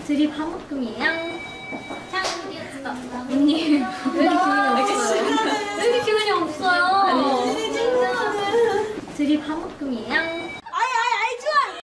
드립 한 묶음이에요. 언니 왜 이렇게 기분이 없어요? 왜 이렇게 기분이 없어요? 드립 한 묶음이에요.